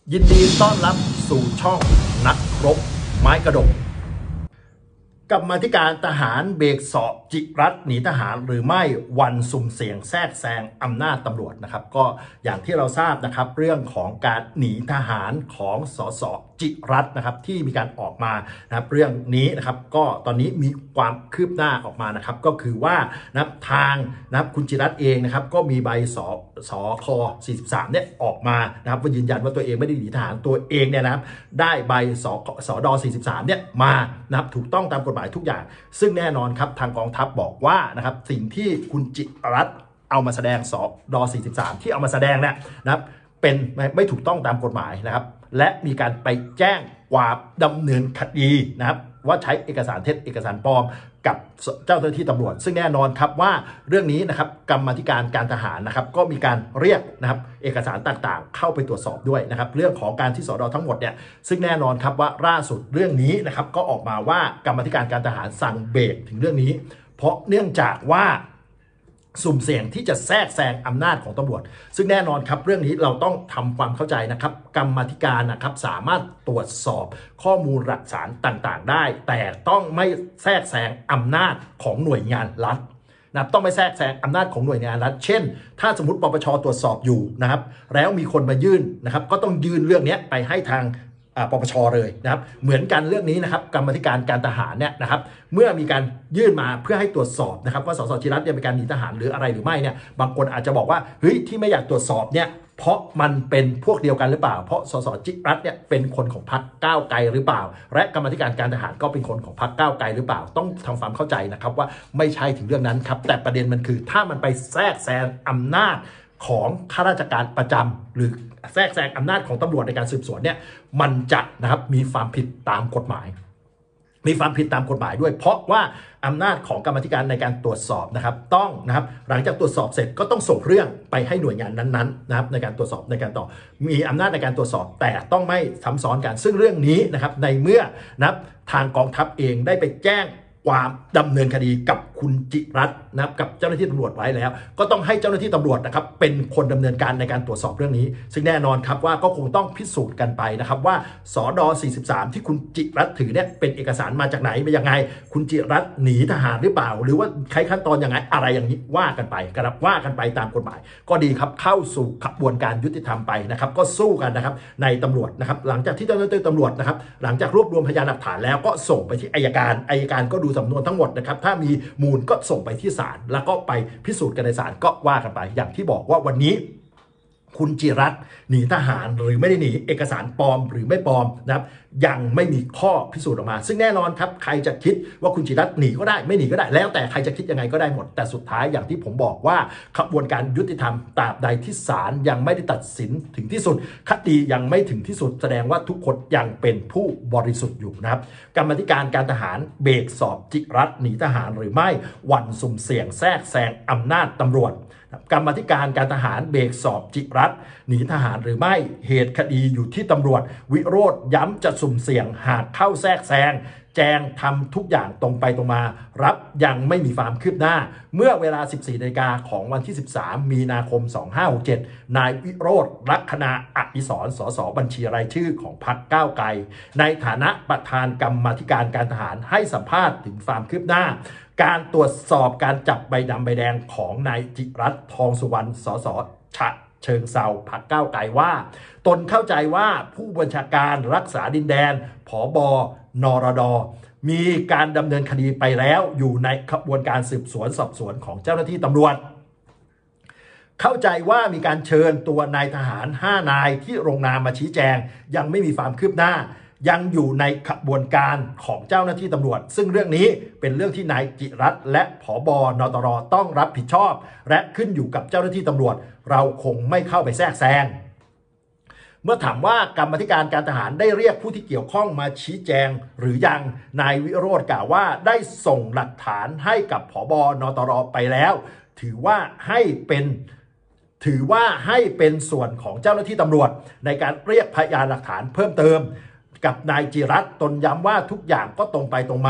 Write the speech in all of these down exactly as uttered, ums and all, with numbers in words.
ยินดีต้อนรับสู่ช่องนักรบไม้กระดกกรรมาธิการทหารเบรกสอบจิรัตน์หนีทหารหรือไม่วันสุ่มเสี่ยงแทรกแซงอำนาจตำรวจนะครับก็อย่างที่เราทราบนะครับเรื่องของการหนีทหารของสสจิรัตน์นะครับที่มีการออกมานะครับเรื่องนี้นะครับก็ตอนนี้มีความคืบหน้าออกมานะครับก็คือว่านะครับทางนะครับคุณจิรัตน์เองนะครับก็มีใบสสคสี่สิบสามเนี่ยออกมานะครับว่ายืนยันว่าตัวเองไม่ได้หนีทหารตัวเองเนี่ยนะครับได้ใบสสดสี่สิบสามเนี่ยมานะครับถูกต้องตามกฎหมายทุกอย่างซึ่งแน่นอนครับทางกองทัพบอกว่านะครับสิ่งที่คุณจิรัตน์เอามาแสดงสดสี่สิบสามที่เอามาแสดงเนี่ยนะครับเป็นไม่ถูกต้องตามกฎหมายนะครับและมีการไปแจ้งความดำเนินคดีนะครับว่าใช้เอกสารเท็จเอกสารปลอมกับเจ้าหน้าที่ตำรวจซึ่งแน่นอนครับว่าเรื่องนี้นะครับกรรมาธิการการทหารนะครับก็มีการเรียกนะครับเอกสารต่างๆเข้าไปตรวจสอบด้วยนะครับเรื่องของการที่สดทั้งหมดเนี่ยซึ่งแน่นอนครับว่าล่าสุดเรื่องนี้นะครับก็ออกมาว่ากรรมาธิการการทหารสั่งเบรกถึงเรื่องนี้เพราะเนื่องจากว่าสุ่มเสี่ยงที่จะแทรกแซงอำนาจของตำรวจซึ่งแน่นอนครับเรื่องนี้เราต้องทำความเข้าใจนะครับกรรมาธิการนะครับสามารถตรวจสอบข้อมูลหลักฐานต่างๆได้แต่ต้องไม่แทรกแซงอำนาจของหน่วยงานรัฐนะต้องไม่แทรกแซงอำนาจของหน่วยงานรัฐเช่นถ้าสมมติปปชตรวจสอบอยู่นะครับแล้วมีคนมายื่นนะครับก็ต้องยื่นเรื่องนี้ไปให้ทางปปชเลยนะครับเหมือนกันเรื่องนี้นะครับกรรมาธิการการทหารเนี่ยนะครับเมื่อมีการยื่นมาเพื่อให้ตรวจสอบนะครับว่าสสจิรัตน์เนี่ยเป็นการหนีทหารหรืออะไรหรือไม่เนี่ยบางคนอาจจะบอกว่าเฮ้ยที่ไม่อยากตรวจสอบเนี่ยเพราะมันเป็นพวกเดียวกันหรือเปล่าเพราะสสจิรัตน์เนี่ยเป็นคนของพรรคก้าวไกลหรือเปล่าและกรรมาธิการการทหารก็เป็นคนของพรรคก้าวไกลหรือเปล่าต้องทำความเข้าใจนะครับว่าไม่ใช่ถึงเรื่องนั้นครับแต่ประเด็นมันคือถ้ามันไปแทรกแซงอำนาจของข้าราชการประจำหรือแทรกแซงอำนาจของตำรวจในการสืบสวนเนี่ยมันจะนะครับมีความผิดตามกฎหมายมีความผิดตามกฎหมายด้วยเพราะว่าอำนาจของกรรมาธิการในการตรวจสอบนะครับต้องนะครับหลังจากตรวจสอบเสร็จก็ต้องส่งเรื่องไปให้หน่วยงานนั้นๆนะครับในการตรวจสอบในการต่อมีอำนาจในการตรวจสอบแต่ต้องไม่ซ้ำซ้อนกันซึ่งเรื่องนี้นะครับในเมื่อนะครับทางกองทัพเองได้ไปแจ้งความดำเนินคดีกับคุณจิรัตน์นะครับกับเจ้าหน้าที่ตำรวจไว้แล้วก็ต้องให้เจ้าหน้าที่ตำรวจนะครับเป็นคนดำเนินการในการตรวจสอบเรื่องนี้ซึ่งแน่นอนครับว่าก็คงต้องพิสูจน์กันไปนะครับว่าสดสี่สิบสามที่คุณจิรัตน์ถือเนี่ยเป็นเอกสารมาจากไหนมายังไงคุณจิรัตน์หนีทหารหรือเปล่าหรือว่าใช้ขั้นตอนยังไงอะไรอย่างนี้ว่ากันไปกระว่ากันไปตามกฎหมายก็ดีครับเข้าสู่กระบวนการยุติธรรมไปนะครับก็สู้กันนะครับในตำรวจนะครับหลังจากที่เจ้าหน้าที่ตำรวจนะครับหลังจากรวบรวมพยานหลักฐานแล้วก็ส่งไปที่อัยการอัยการก็ดูสำนวนทั้งหมดนะครับถ้ามีมูลก็ส่งไปที่ศาลแล้วก็ไปพิสูจน์กันในศาลก็ว่ากันไปอย่างที่บอกว่าวันนี้คุณจิรัตน์หนีทหารหรือไม่ได้หนีเอกสารปลอมหรือไม่ปลอมนะครับยังไม่มีข้อพิสูจน์ออกมาซึ่งแน่นอนครับใครจะคิดว่าคุณจิรัตน์หนีก็ได้ไม่หนีก็ได้แล้วแต่ใครจะคิดยังไงก็ได้หมดแต่สุดท้ายอย่างที่ผมบอกว่าขบวนการยุติธรรมตราบใดที่ศาลยังไม่ได้ตัดสินถึงที่สุดคดียังไม่ถึงที่สุดแสดงว่าทุกคนยังเป็นผู้บริสุทธิ์อยู่นะครับกรรมาธิการการทหารเบรกสอบจิรัตน์หนีทหารหรือไม่วันสุ่มเสี่ยงแทรกแซงอำนาจตำรวจกรรมาธิการการทหารเบรกสอบจิรัตน์หนีทหารหรือไม่เหตุคดีอยู่ที่ตำรวจวิโรธย้ำจะสุ่มเสี่ยงหากเข้าแทรกแซงแจงทำทุกอย่างตรงไปตรงมารับยังไม่มีความคืบหน้าเมื่อเวลา สิบสี่นาฬิกาของวันที่สิบสามมีนาคมสองพันห้าร้อยหกสิบเจ็ดนายวิโรธลัคนาอดิศรสสบัญชีรายชื่อของพรรคก้าวไกลในฐานะประธานกรรมาธิการการทหารให้สัมภาษณ์ถึงความคืบหน้าการตรวจสอบการจับใบดำใบแดงของนายจิรัตน์ทองสุวรรณสสฉะเชิงเซาพรรคก้าวไกลว่าตนเข้าใจว่าผู้บัญชาการรักษาดินแดนผบนรดมีการดำเนินคดีไปแล้วอยู่ในขบวนการสืบสวนสอบสวนของเจ้าหน้าที่ตำรวจเข้าใจว่ามีการเชิญตัวนายทหารห้านายที่ลงนามมาชี้แจงยังไม่มีความคืบหน้ายังอยู่ในขบวนการของเจ้าหน้าที่ตำรวจซึ่งเรื่องนี้เป็นเรื่องที่นายจิรัตน์และผบนตรต้องรับผิดชอบและขึ้นอยู่กับเจ้าหน้าที่ตำรวจเราคงไม่เข้าไปแทรกแซงเมื่อถามว่ากรรมาธิการการทหารได้เรียกผู้ที่เกี่ยวข้องมาชี้แจงหรือยังนายวิโรจน์กล่าวว่าได้ส่งหลักฐานให้กับผบนตรไปแล้วถือว่าให้เป็นถือว่าให้เป็นส่วนของเจ้าหน้าที่ตำรวจในการเรียกพยานหลักฐานเพิ่มเติมกับนายจิรัตน์ตนย้ำว่าทุกอย่างก็ตรงไปตรงมา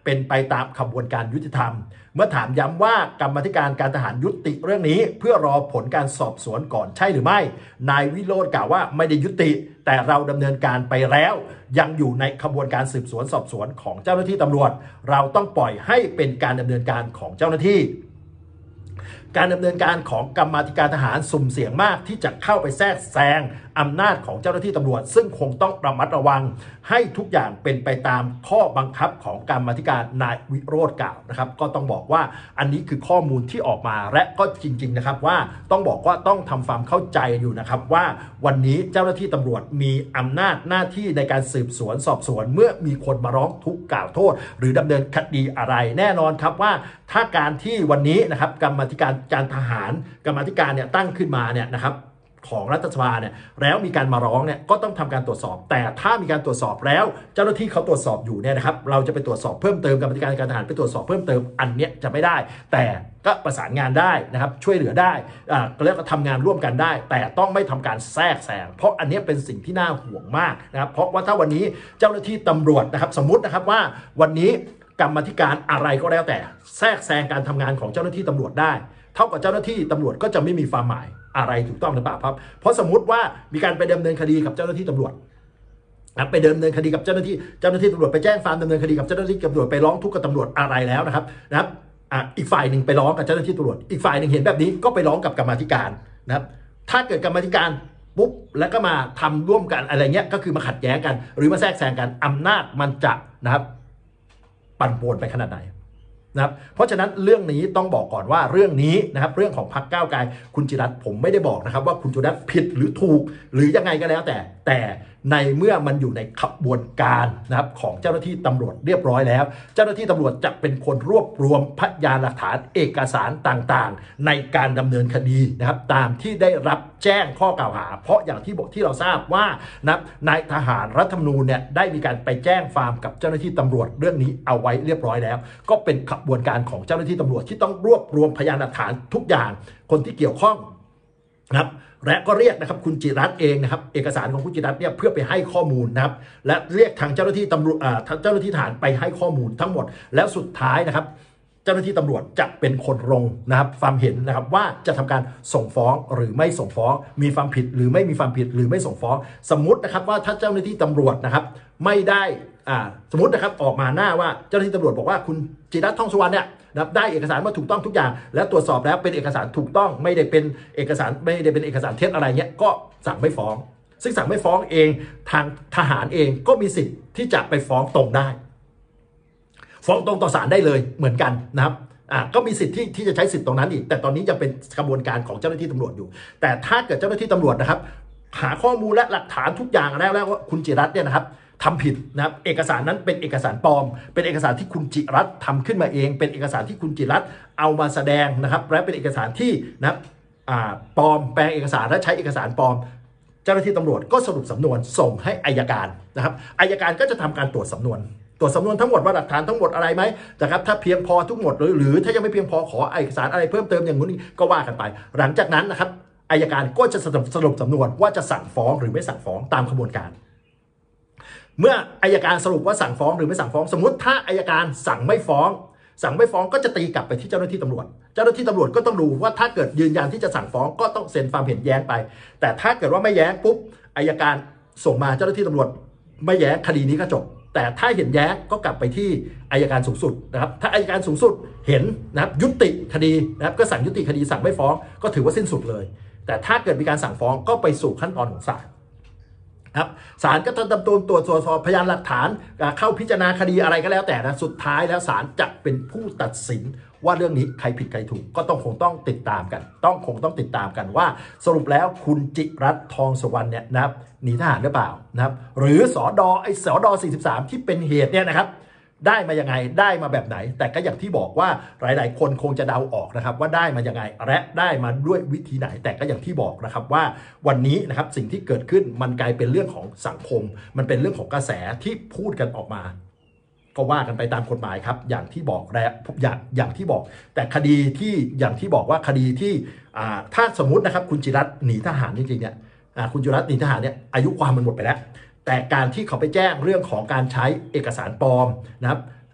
เป็นไปตามขบวนการยุติธรรมเมื่อถามย้ำว่ากรรมาธิการการทหารยุติเรื่องนี้เพื่อรอผลการสอบสวนก่อนใช่หรือไม่นายวิโรจน์กล่าวว่าไม่ได้ยุติแต่เราดำเนินการไปแล้วยังอยู่ในขบวนการสืบสวนสอบสวนของเจ้าหน้าที่ตำรวจเราต้องปล่อยให้เป็นการดำเนินการของเจ้าหน้าที่การดำเนินการของกรรมาธิการทหารสุ่มเสี่ยงมากที่จะเข้าไปแทรกแซงอำนาจของเจ้าหน้าที่ตำรวจซึ่งคงต้องระมัดระวังให้ทุกอย่างเป็นไปตามข้อบังคับของกรรมาธิการนายวิโรจน์กล่าวนะครับก็ต้องบอกว่าอันนี้คือข้อมูลที่ออกมาและก็จริงๆนะครับว่าต้องบอกว่าต้องทำความเข้าใจอยู่นะครับว่าวันนี้เจ้าหน้าที่ตำรวจมีอำนาจหน้าที่ในการสืบสวนสอบสวนเมื่อมีคนมาร้องทุกข์กล่าวโทษหรือดำเนินคดีอะไรแน่นอนครับว่าถ้าการที่วันนี้นะครับกรรมาธิการการทหารกรรมาธิการเนี่ยตั้งขึ้นมาเนี่ยนะครับของรัฐสภาเนี่ยแล้วมีการมาร้องเนี่ยก็ต้องทำการตรวจสอบแต่ถ้ามีการตรวจสอบแล้วเจ้าหน้าที่เขาตรวจสอบอยู่เนี่ยนะครับเราจะไปตรวจสอบเพิ่มเติมกรรมการการทหารไปตรวจสอบเพิ่มเติมอันเนี้ยจะไม่ได้แต่ก็ประสานงานได้นะครับช่วยเหลือได้อ่าเรียกว่าทำงานร่วมกันได้แต่ต้องไม่ทำการแทรกแซงเพราะอันนี้เป็นสิ่งที่น่าห่วงมากนะครับเพราะว่าถ้าวันนี้เจ้าหน้าที่ตำรวจนะครับสมมตินะครับว่าวันนี้กรรมาธิการอะไรก็แล้วแต่แทรกแซงการทำงานของเจ้าหน้าที่ตำรวจได้เท่ากับเจ้าหน้าที่ตำรวจก็จะไม่มีความหมายอะไรถูกต้องหรือเปล่าครับเพราะสมมติว่ามีการไปดำเนินคดีกับเจ้าหน้าที่ตำรวจนะไปดำเนินคดีกับเจ้าหน้าที่เจ้าหน้าที่ตำรวจไปแจ้งความดำเนินคดีกับเจ้าหน้าที่ตำรวจไปร้องทุกข์กับตำรวจอะไรแล้วนะครับนะครับอ่ะอีกฝ่ายหนึ่งไปร้องกับเจ้าหน้าที่ตำรวจอีกฝ่ายหนึ่งเห็นแบบนี้ก็ไปร้องกับกรรมาธิการนะครับถ้าเกิดกรรมาธิการปุ๊บแล้วก็มาทำร่วมกันอะไรเงี้ยก็คือมาขัดแย้งกันหรือมาแทรกแซงกันอำนาจมันจะนะครับปั่นป่วนไปขนาดไหนนะครับเพราะฉะนั้นเรื่องนี้ต้องบอกก่อนว่าเรื่องนี้นะครับเรื่องของพรรคก้าวไกลคุณจิรัตน์ผมไม่ได้บอกนะครับว่าคุณจิรัตน์ผิดหรือถูกหรือยังไงก็แล้วแต่แต่ในเมื่อมันอยู่ในขบวนการนะครับของเจ้าหน้าที่ตำรวจเรียบร้อยแล้วเจ้าหน้าที่ตำรวจจะเป็นคนรวบรวมพยานหลักฐานเอกสารต่างๆในการดำเนินคดีนะครับตามที่ได้รับแจ้งข้อกล่าวหาเพราะอย่างที่บอกที่เราทราบว่านะนายทหารรัฐธรรมนูญเนี่ยได้มีการไปแจ้งความกับเจ้าหน้าที่ตำรวจเรื่องนี้เอาไว้เรียบร้อยแล้วก็เป็นขบวนการของเจ้าหน้าที่ตำรวจที่ต้องรวบรวมพยานหลักฐานทุกอย่างคนที่เกี่ยวข้องนะครับและก็เรียกนะครับคุณจิรัตน์เองนะครับเอกสารของคุณจิรัตน์เนี่ยเพื่อไปให้ข้อมูลนะครับและเรียกทางเจ้าหน้าที่ตำรวจอ่าทางเจ้าหน้าที่ทหารไปให้ข้อมูลทั้งหมดแล้วสุดท้ายนะครับเจ้าหน้าที่ตำรวจจะเป็นคนลงนะครับความเห็นนะครับว่าจะทำการส่งฟ้องหรือไม่ส่งฟ้องมีความผิดหรือไม่มีความผิดหรือไม่ส่งฟ้องสมมุตินะครับว่าถ้าเจ้าหน้าที่ตำรวจนะครับไม่ได้อ่าสมมตินะครับออกมาหน้าว่าเจ้าหน้าที่ตำรวจบอกว่าคุณจิรัตน์ ทองสุวรรณเนี่ยได้เอกสารมาถูกต้องทุกอย่างและตรวจสอบแล้วเป็นเอกสารถูกต้องไม่ได้เป็นเอกสารไม่ได้เป็นเอกสารเท็จอะไรเงี้ยก็สั่งไม่ฟ้องซึ่งสั่งไม่ฟ้องเองทางทหารเองก็มีสิทธิ์ที่จะไปฟ้องตรงได้ฟ้องตรงต่อศาลได้เลยเหมือนกันนะครับอ่าก็มีสิทธิ์ที่ที่จะใช้สิทธิ์ตรงนั้นอีกแต่ตอนนี้ยังเป็นกระบวนการของเจ้าหน้าที่ตำรวจอยู่แต่ถ้าเกิดเจ้าหน้าที่ตำรวจนะครับหาข้อมูลและหลักฐานทุกอย่างแล้วแล้วว่าคุณจิรัตน์เนี่ยนะครับทำผิดนะครับเอกสารนั้นเป็นเอกสารปลอมเป็นเอกสารที่คุณจิรัตน์ทำขึ้นมาเองเป็นเอกสารที่คุณจิรัตน์เอามาแสดงนะครับและเป็นเอกสารที่นะครับอ่าปลอมแปลงเอกสารและใช้เอกสารปลอมเจ้าหน้าที่ตำรวจก็สรุปสำนวนส่งให้อัยการนะครับอัยการก็จะทำการตรวจสำนวนตรวจสำนวนทั้งหมดว่าหลักฐานทั้งหมดอะไรไหมนะครับถ้าเพียงพอทุกหมดหรือหรือถ้ายังไม่เพียงพอขอเอกสารอะไรเพิ่มเติมอย่างนู้นก็ว่ากันไปหลังจากนั้นนะครับอัยการก็จะสรุปสรุปสำนวนว่าจะสั่งฟ้องหรือไม่สั่งฟ้องตามกระบวนการเมื่ออัยการสรุปว่าสั่งฟ้องหรือไม่สั่งฟ้องสมมติถ้าอัยการสั่งไม่ฟ้องสั่งไม่ฟ้องก็จะตีกลับไปที่เจ้าหน้าที่ตำรวจเจ้าหน้าที่ตำรวจก็ต้องดูว่าถ้าเกิดยืนยันที่จะสั่งฟ้องก็ต้องเซ็นความเห็นแย้งไปแต่ถ้าเกิดว่าไม่แย้งปุ๊บอัยการส่งมาเจ้าหน้าที่ตำรวจไม่แย้งคดีนี้ก็จบแต่ถ้าเห็นแย้งก็กลับไปที่อัยการสูงสุดนะครับถ้าอัยการสูงสุดเห็นนะครับยุติคดีนะครับก็สั่งยุติคดีสั่งไม่ฟ้องก็ถือว่าสิ้นสุดเลยแต่ถ้าเกิดมีการสั่งฟ้องก็ไปสู่ขั้นตอนของศาลครับศาลก็จะดำเนินตรวจสอบพยานหลักฐานเข้าพิจารณาคดีอะไรก็แล้วแต่นะสุดท้ายแล้วศาลจะเป็นผู้ตัดสินว่าเรื่องนี้ใครผิดใครถูกก็ต้องคงต้องติดตามกันต้องคงต้องติดตามกันว่าสรุปแล้วคุณจิรัตน์ ทองสุวรรณเนี่ยนะครับหนีทหารหรือเปล่านะครับหรือสอดอไอ้สอดอสี่สิบสามที่เป็นเหตุเนี่ยนะครับได้มายังไงได้มาแบบไหนแต่ก็อย่างที่บอกว่าหลายๆคนคงจะเดาออกนะครับว่าได้มายังไงและได้มาด้วยวิธีไหนแต่ก็อย่างที่บอกนะครับว่าวันนี้นะครับสิ่งที่เกิดขึ้นมันกลายเป็นเรื่องของสังคมมันเป็นเรื่องของกระแสที่พูดกันออกมาก็ว่ากันไปตามกฎหมายครับอย่างที่บอกแล้วอย่างอย่างที่บอกแต่คดีที่อย่างที่บอกว่าคดีที่ถ้าสมมุตินะครับคุณจิรัตน์หนีทหารจริงๆเนี่ยคุณจิรัตน์หนีทหารเนี่ยอายุความมันหมดไปแล้วแต่การที่เขาไปแจ้งเรื่องของการใช้เอกสารปลอมนะครับ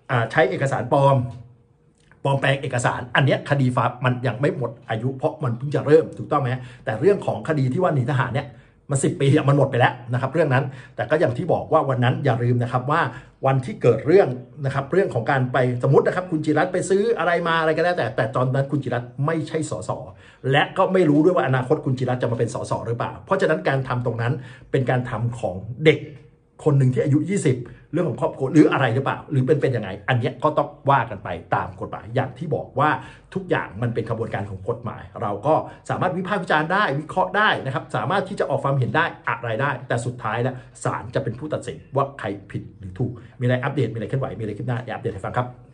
ใช้เอกสารปลอมปลอมแปลงเอกสารอันนี้คดีฟ้ามันยังไม่หมดอายุเพราะมันเพิ่งจะเริ่มถูกต้องไหมแต่เรื่องของคดีที่ว่าหนีทหารเนี่ยมันสิบปีมันหมดไปแล้วนะครับเรื่องนั้นแต่ก็อย่างที่บอกว่าวันนั้นอย่าลืมนะครับว่าวันที่เกิดเรื่องนะครับเรื่องของการไปสมมตินะครับคุณจิรัตน์ไปซื้ออะไรมาอะไรก็แล้วแต่แต่ตอนนั้นคุณจิรัตน์ไม่ใช่สสและก็ไม่รู้ด้วยว่าอนาคตคุณจิรัตน์จะมาเป็นสสหรือเปล่าเพราะฉะนั้นการทำตรงนั้นเป็นการทำของเด็กคนหนึ่งที่อายุยี่สิบเรื่องของครอบครัวหรืออะไรหรือเปล่าหรือเป็นเป็นยังไงอันนี้ก็ต้องว่ากันไปตามกฎหมายอย่างที่บอกว่าทุกอย่างมันเป็นกระบวนการของกฎหมายเราก็สามารถวิพากษ์วิจารณ์ได้วิเคราะห์ได้นะครับสามารถที่จะออกความเห็นได้อะไรได้แต่สุดท้ายแล้วศาลจะเป็นผู้ตัดสินว่าใครผิดหรือถูกมีอะไรอัปเดตมีอะไรเคลื่อนไหวมีอะไรขึ้นหน้าอย่าอัปเดตให้ฟังครับ